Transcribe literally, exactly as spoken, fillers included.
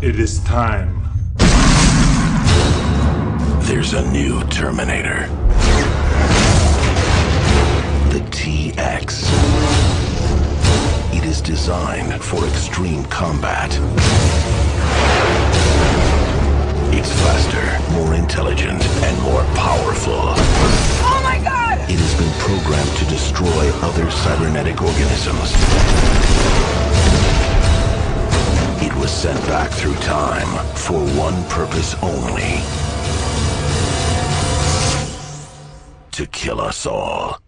It is time. There's a new Terminator. The T X. It is designed for extreme combat. It's faster, more intelligent, and more powerful. Oh my God! It has been programmed to destroy other cybernetic organisms. It was sent back through time for one purpose only: to kill us all.